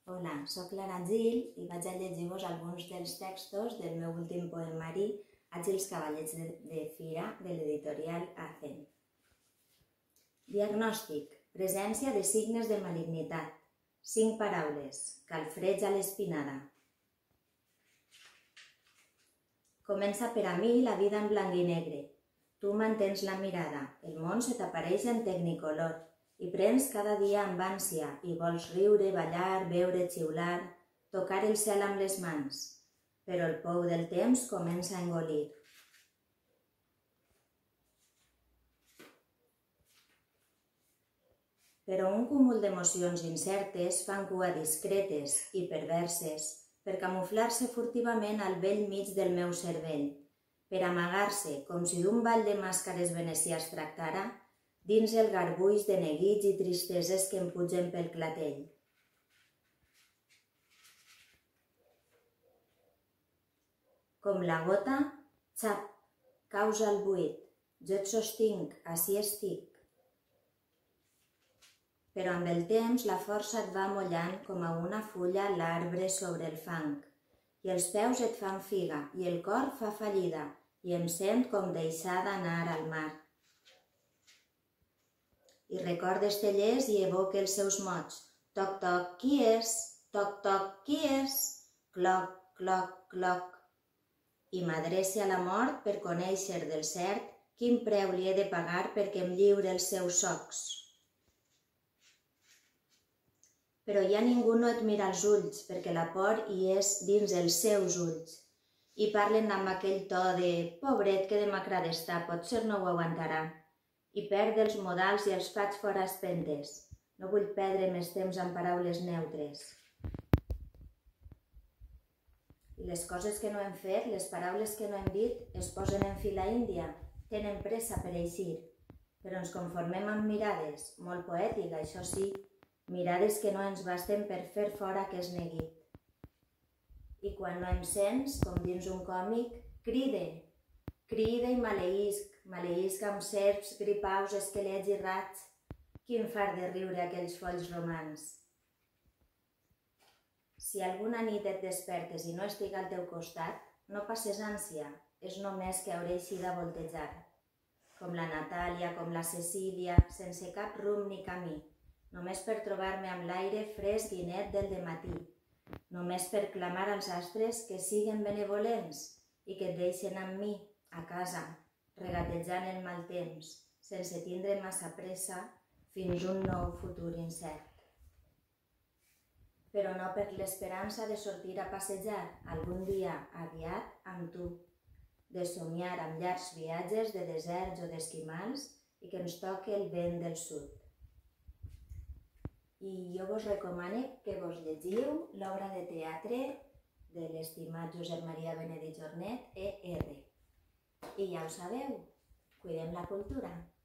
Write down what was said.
Hola, soc l'Anna Gil i vaig a llegir-vos alguns dels textos del meu últim poemari Haig els cavallets de fira de l'editorial Acen. Diagnòstic. Presència de signes de malignitat. 5 paraules. Calfreig a l'espinada. Comença per a mi la vida en blanc i negre. Tu mantens la mirada, el món se t'apareix en tecnicolor i prens cada dia amb ànsia i vols riure, ballar, beure, xiular, tocar el cel amb les mans, però el pou del temps comença a engolir. Però un cúmul d'emocions incertes fan cua discretes i perverses per camuflar-se furtivament al vell mig del meu cervell, per amagar-se, com si d'un ball de màscares venecià es tractara, dins el garbuix de neguits i tristeses que em pugen pel clatell. Com la gota, xap, causa el buit. Jo et sostinc, ací estic. Però amb el temps la força et va mullant com a una fulla l'arbre sobre el fang, i els peus et fan figa, i el cor fa fallida, i em sent com deixada anar al mar. I recordes tellers i evoque els seus mots. Toc, toc, qui és? Toc, toc, qui és? Cloc, cloc, cloc. I m'adrece a la mort per conèixer del cert quin preu li he de pagar perquè em lliure els seus socs. Però ja ningú no et mira als ulls, perquè la por hi és dins els seus ulls. I parlen amb aquell to de «pobret, que demacrat està, potser no ho aguantarà». I perd els modals i els faig fora espentes. No vull perdre més temps amb paraules neutres. I les coses que no hem fet, les paraules que no hem dit, es posen en fila índia, tenen pressa per eixir. Però ens conformem amb mirades, molt poètic, això sí, mirades que no ens basten per fer fora aquest neguit. I quan no em sents, com dins un còmic, cride i maleïsc amb serps, gripaus, esquelets i rats. Quin far de riure aquells folls romans. Si alguna nit et despertes i no estic al teu costat, no passes ànsia, és només que hauré eixit a voltejar. Com la Natàlia, com la Cecília, sense cap rumb ni camí, només per trobar-me amb l'aire fresc i net del dematí, només per clamar als astres que siguen benevolents i que et deixen amb mi, a casa, regatejant el mal temps, sense tindre massa pressa fins un nou futur incert. Però no per l'esperança de sortir a passejar algun dia aviat amb tu, de somiar amb llargs viatges de deserts o d'esquimals i que ens toque el vent del sud. I jo vos recomano que vos llegiu l'obra de teatre de l'estimat Josep Maria Benedit Jornet, E.R. I ja ho sabeu, cuidem la cultura.